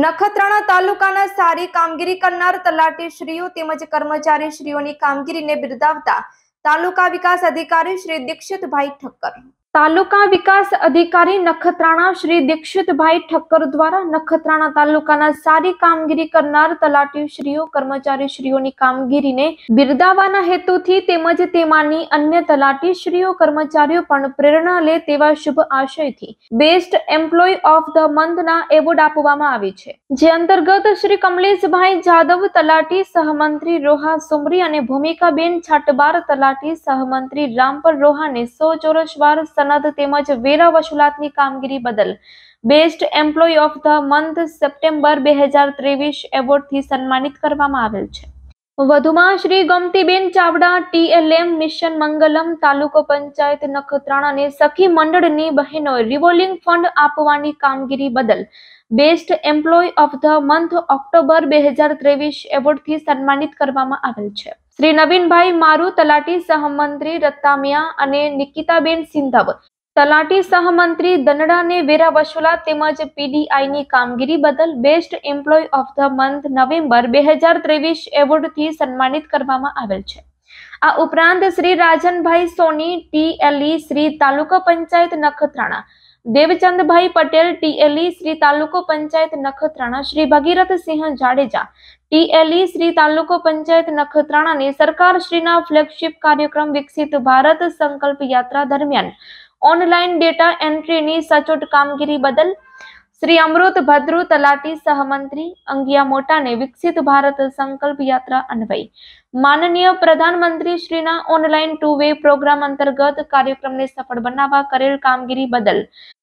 નખત્રાણા તાલુકાના સારી કામગીરી કરનાર તલાટીશ્રીઓ તેમજ કર્મચારીશ્રીઓની કામગીરીને બિરદાવતા તાલુકા વિકાસ અધિકારી શ્રી દીક્ષિતભાઈ ઠક્કર. તાલુકા વિકાસ અધિકારી નખત્રાણા શ્રી દીક્ષિતભાઈ ઠક્કર દ્વારા નખત્રાણા તાલુકાના સારી કામગીરી કરનાર તલાટીશ્રીઓ કર્મચારીશ્રીઓની કામગીરીને બિરદાવવાના હેતુથી તેમજ તેમાંની અન્ય તલાટીશ્રીઓ કર્મચારીઓ પણ પ્રેરણા લે તેવા શુભ આશયથી બેસ્ટ એમ્પ્લોય ઓફ ધ મંથના એવોર્ડ આપવામાં આવે છે, જે અંતર્ગત શ્રી કમલેશભાઈ જાદવ તલાટી સહમંત્રી રોહા સુમરી અને ભૂમિકાબેન છાટબાર તલાટી સહમંત્રી રામપર રોહાને 100 ચોરસ વાર સનદ તેમજ વેરા વસૂલાતની કામગીરી બદલ best employ of the month September 2023 એવોર્ડથી સન્માનિત કરવામાં આવેલ છે. વધુમાં શ્રી ગમતીબેન ચાવડા TLM મિશન મંગલમ તાલુકો પંચાયત નખત્રાણાને સખી મંડળની બહેનોએ રિવોલ્વિંગ ફંડ આપવાની કામગીરી બદલ best employ of the month October 2023 એવોર્ડથી સન્માનિત કરવામાં આવેલ છે. શ્રી નવીનભાઈ મારુ તલાટી સહમંત્રી રત્તામિયા અને નિકિતાબેન સિંધવ તલાટી સહમંત્રી દનડાને વેરા વસૂલાત તેમજ PDIની કામગીરી બદલ best employ of the month November 2023 એવોર્ડથી સન્માનિત કરવામાં આવેલ છે. આ ઉપરાંત શ્રી રાજનભાઈ સોની TLE શ્રી તાલુકા પંચાયત નખત્રાણા, દેવચંદભાઈ પટેલ TLE શ્રી તાલુકો પંચાયત નખત્રાણા, શ્રી ભગીરથસિંહ જાડેજા TLE શ્રી તાલુકો પંચાયત નખત્રાણાને સરકારશ્રીના ફ્લેગશિપ કાર્યક્રમ વિકસિત ભારત સંકલ્પ યાત્રા દરમિયાન ઓનલાઈન ડેટા એન્ટ્રીની સચોટ કામગીરી બદલ શ્રી અમૃત ભદ્રુ તલાટી સહમંત્રી અંગિયા મોટાને વિકસિત ભારત સંકલ્પ યાત્રા અન્વયે માનનીય પ્રધાનમંત્રી શ્રીના ઓનલાઈન 2-વે પ્રોગ્રામ અંતર્ગત કાર્યક્રમને સફળ બનાવવા કરેલ કામગીરી બદલ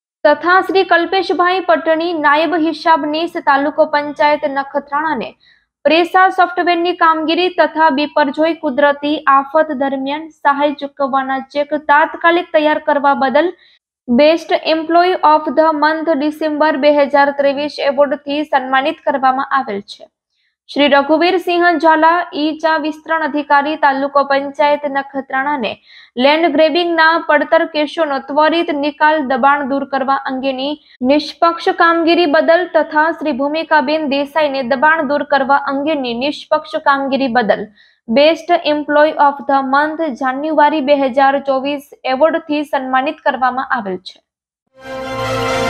તથા શ્રી કલ્પેશભાઈ પટણી નાયબ હિસાબનીશ તાલુકો પંચાયત નખત્રાણાને પ્રેસા સોફ્ટવેરની કામગીરી તથા બિપરજોય કુદરતી આફત દરમિયાન સહાય ચૂકવવાના ચેક તાત્કાલિક તૈયાર કરવા બદલ best employ of the month December 2023 એવોર્ડથી સન્માનિત કરવામાં આવેલ છે. શ્રી રઘુવીરસિંહ ઝાલા ઈ-ચા વિસ્તરણ અધિકારી તાલુકો પંચાયત નખત્રાણાને લેન્ડ ગ્રેબિંગના પડતર કેસોનો ત્વરિત નિકાલ દબાણ દૂર કરવા અંગેની નિષ્પક્ષ કામગીરી બદલ તથા શ્રી ભૂમિકાબેન દેસાઈને દબાણ દૂર કરવા અંગેની નિષ્પક્ષ કામગીરી બદલ best employ of the month January 2024 એવોર્ડથી સન્માનિત કરવામાં આવેલ છે.